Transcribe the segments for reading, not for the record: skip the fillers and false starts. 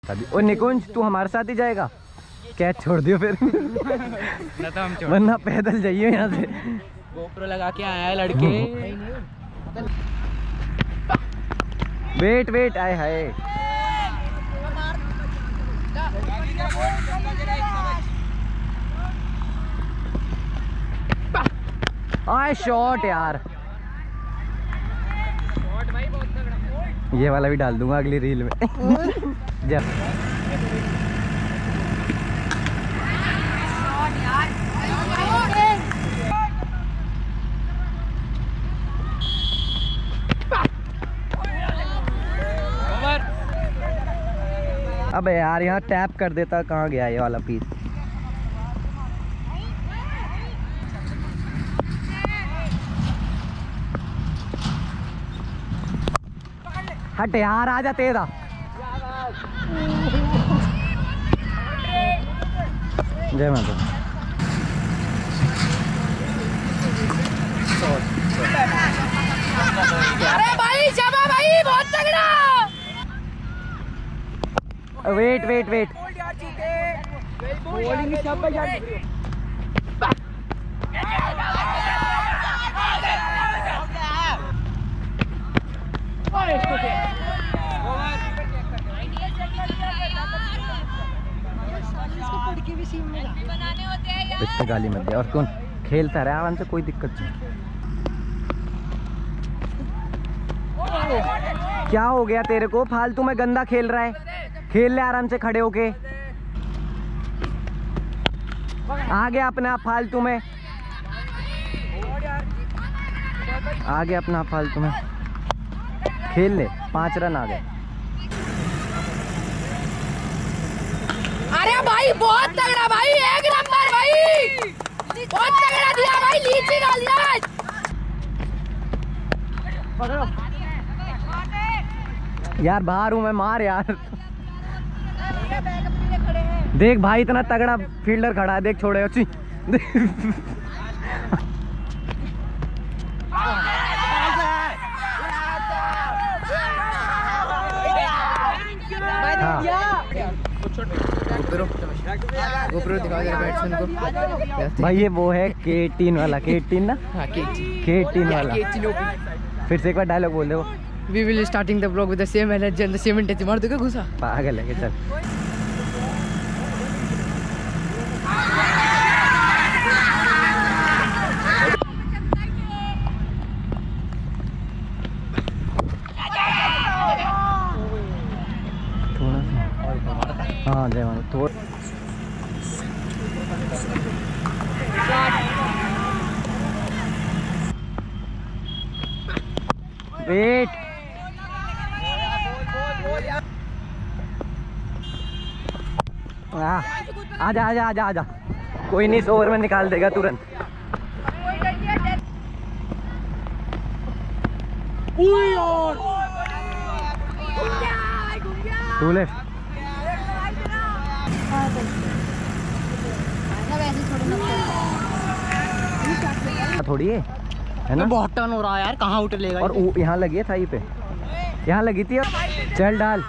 ओ निकुंज तू हमारे साथ ही जाएगा? कैच छोड़ दियो फिर ना तो हम वरना पैदल जाइए यहाँ से। गोप्रो लगा के आया है लड़के। वेट वेट आए हाय। आए शॉट यार, ये वाला भी डाल दूंगा अगली रील में। जब अबे यार यहाँ टैप कर देता, कहाँ गया ये वाला पीस। हट यार, आजा तेरा। जय माता। अरे भाई शबा भाई बहुत तगड़ा। वेट वेट वेट, इससे गाली मत दे। और कौन खेलता रहा आराम से, कोई दिक्कत नहीं। क्या हो गया तेरे को? फालतू में गंदा खेल रहा है, खेल ले आराम से खड़े होके। आ गया अपने आप फालतू में, आ गया अपना फालतू में, खेल ले। 5 रन आ गए। अरे भाई बहुत तगड़ा भाई, 1 नंबर भाई, बहुत तगड़ा दिया भाई, लीची डाल दिया। यार बाहर हूँ मैं, मार यार। देख भाई इतना तगड़ा फील्डर खड़ा है, देख छोड़े अच्छी। गोप्रो दिखा दे बैट्समैन को। भाई ये वो है K18 वाला, K18 ना? हाँ K18 वाला। फिर से एक बार डायलॉग बोल दे वो। We will starting the vlog with the same energy and the same intensity. मार दोगे घुसा? पागल है चल। थोड़ा सा हाँ जय मान थोड़ा। वेट, आजा आजा आजा आजा, कोई नहीं, 100 ओवर में निकाल देगा तुरंत। टू लेफ्ट थोड़ी है ना, बहुत टर्न हो रहा है यार, कहाँ आउट लेगा। और यहाँ लगी है थाई पे, यहाँ लगी थी। चल डाल,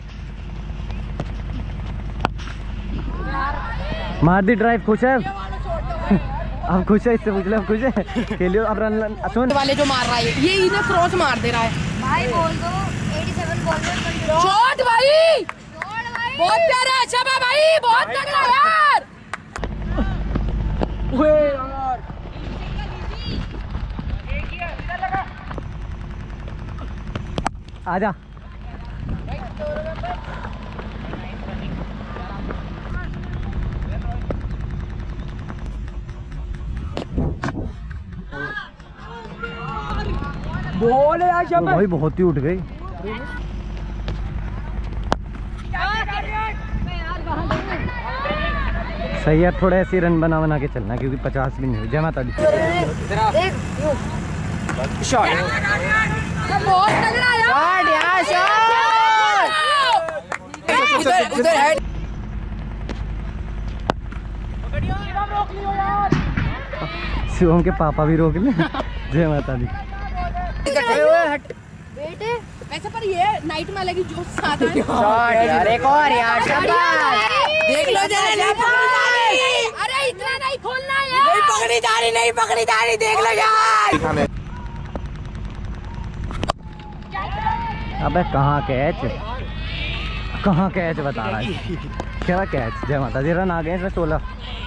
मार दी ड्राइव। खुश है अब? खुश है, इससे पूछ ले, अब खुश है? खेलियो अब रन। सुन वाले जो मार रहा है ये इन्हें क्रॉस मार दे रहा है भाई। बोल दो 87 बॉल में शॉट भाई, बहुत प्यारा। अच्छा भाई बहुत तगड़ा यार। आजा। बोल यार भाई बहुत ही उठ गई। सही है, थोड़ा ऐसे रन बना बना के चलना क्योंकि 50 भी नहीं हुई। जय माता दी। शॉट बहुत तगड़ा यार, शॉट उधर हेड। शिवम के पापा भी रोक ले। जय माता दी। बेटे वैसे पर ये नाइट में अलग ही जोश आता है। शॉट यार, एक और यार, शाबाश। देख लो जरा, नहीं पकड़ी जा रही। अरे इतना नहीं खोलना यार, नहीं पकड़ी जा रही, नहीं पकड़ी जा रही, देख लो यार। अबे कहाँ कैच, कहाँ कैच बता रहा है, क्या कैच। जय माता दी, रन आ गए इसमें 16।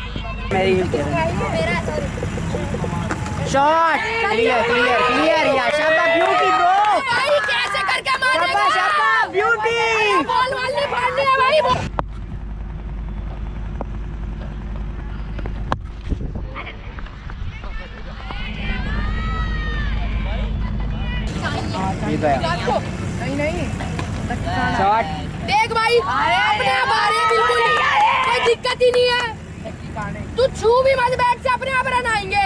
शॉट क्लियर क्लियर क्लियर यार, शाबाश ब्यूटी ब्रो। भाई कैसे करके मारेगा, शाबाश शाबाश ब्यूटी। बॉल वाल नहीं फाड़नी है भाई। नहीं नहीं शॉट। देख भाई, अपने आप आ रहे हैं, बिल्कुल कोई दिक्कत ही नहीं है। तू छू भी मत, बैट से अपने आप रन आएंगे।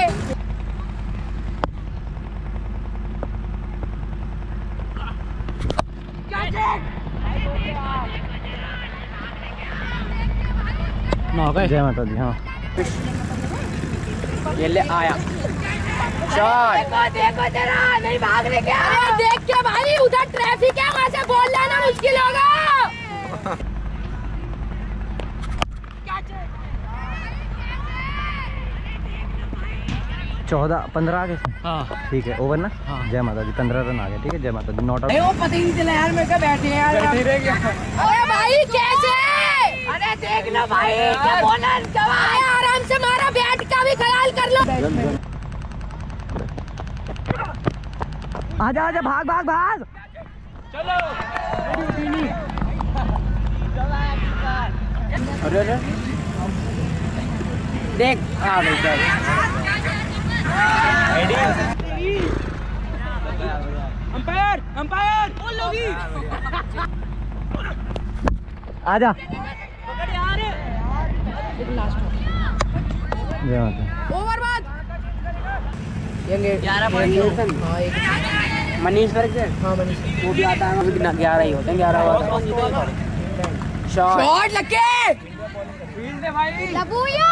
जय माता दी। हाँ ये ले आया शॉट। देखो तेरा नहीं भागने क्या। अरे देख के भाई, उधर ट्रैफिक है, वहाँ से बॉल लेना मुश्किल होगा। 14-15 आ गए। हाँ ठीक है, ओवर ना। हाँ। जय माता दी, 15 रन आ गए। ठीक है, जय माता दी, नॉट आउट। वो पता ही नहीं चला यार, मैं क्या बैठे यार, बैठे रह गया। अरे भाई कैसे, अरे देख लो भाई, क्या बॉलर कमाया, आराम से मारा, बैट का भी ख्याल कर लो। आजा आजा, भाग भाग भाग। चलो अरे अरे देख आ भाई चल। अंपायर अंपायर बोल लोगी। आजा। जय माता। ओवर बाद मनीष वर्ग से। हाँ मनीष वो भी आता है, 11 ही होते हैं, 11 हुआ था। शॉट लगे लबूया।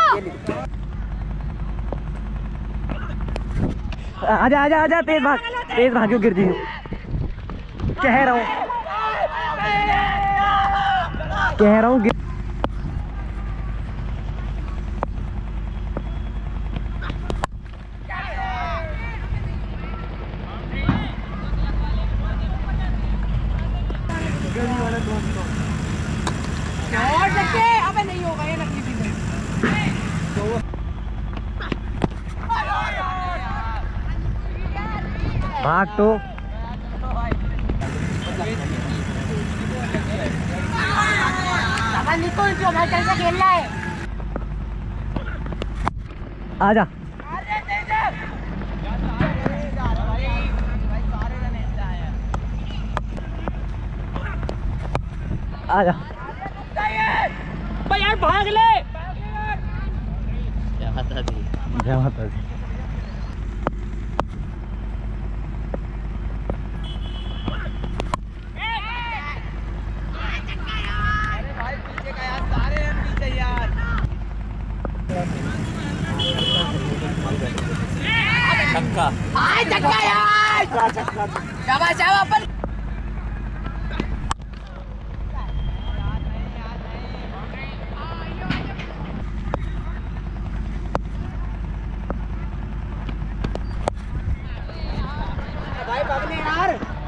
आजा आजा आजा, तेज भाग, तेज भाग, क्यों गिर दी। कह रहा हूँ शॉट लगे। अबे नहीं होगा ये, नकली चीज है। भाग तो। निकल जो मैं कैसे खेल रहा है। आजा आजा यार, भाग ले। जय माता दी। छक्का। आए छक्का यार, शाबाश शाबाश अपन। भाई भागने यार।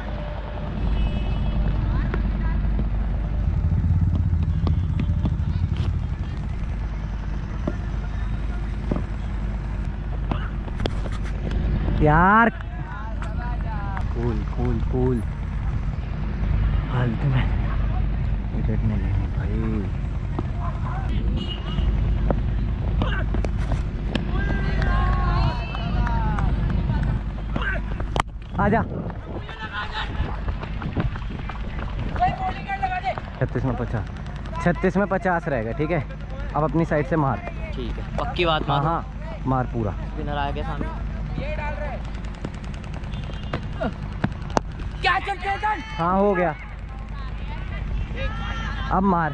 यार कूल कूल कूल, फालतू में विकेट नहीं लेनी भाई। आजा। 36 में 50, 36 में 50 रहेगा। ठीक है, अब अपनी साइड से मार। ठीक है, पक्की बात। हाँ हाँ, मार पूरा। स्पिनर आ गया सामने। क्या चलते हैं? हाँ हो गया, अब मार।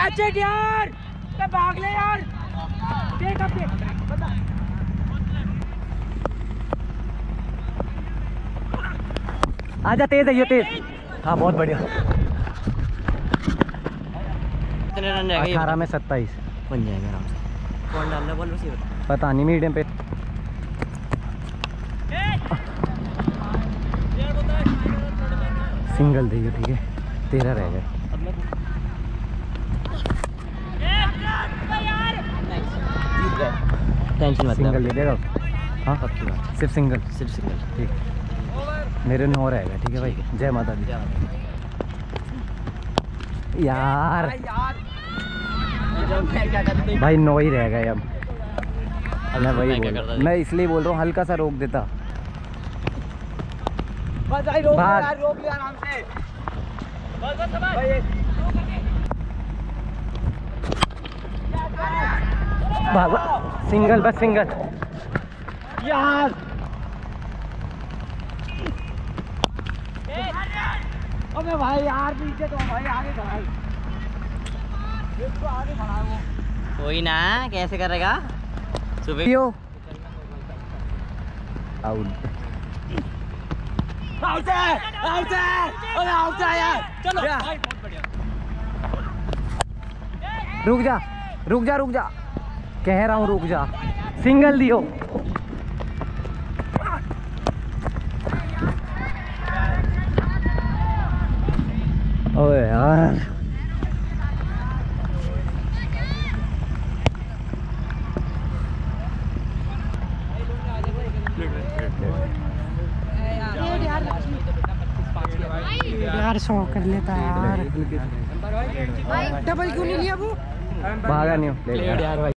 कैच इट यार, तो भाग ले यार, टेक अप बता। आजा, तेज है ये, तेज। हाँ बहुत बढ़िया। कितने रन रह गए? 18 में 27 बन जाएंगे आराम से। कौन डालना बॉल रिसीवर? पता नहीं, मीडियम पे। सिंगल दे, ठीक है, 13 रह गए। टेंशन मत सिंगल ले देगा। हाँ पक्की बात, सिर्फ सिंगल। सिर्फ सिंगल। ठीक, मेरे 9 रहेगा। ठीक है भाई, जय माता दी। यार भाई 9 ही रह गए अब। मैं वही बोल, मैं इसलिए बोल रहा हूँ हल्का सा रोक देता। भाग। रोक लिया आराम से। भाग, सिंगल, बस सिंगल यार अबे भाई यार, पीछे तो भाई, आगे खड़ा है, इसको आगे खड़ा है वो। कोई ना, कैसे करेगा सुबह। आउट। आउट है, आउट है, अबे आउट है यार, चलो भाई, बहुत बढ़िया। रुक जा, रुक जा, रुक जा, कह रहा हूँ रुक जा। सिंगल दियो। ओए यार, यार शो कर लेता यार, डबल क्यों नहीं लिया वो? भागा नहीं हूँ। ले ले यार भाई।